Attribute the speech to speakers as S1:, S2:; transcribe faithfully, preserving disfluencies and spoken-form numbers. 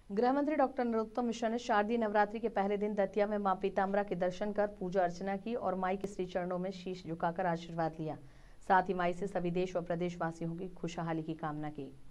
S1: गृह मंत्री डॉक्टर नरोत्तम मिश्रा ने शारदीय नवरात्रि के पहले दिन दतिया में मां पीताम्बरा के दर्शन कर पूजा अर्चना की और माई के श्री चरणों में शीश झुकाकर आशीर्वाद लिया। साथ ही माई से सभी देश व प्रदेश वासियों की खुशहाली की कामना की।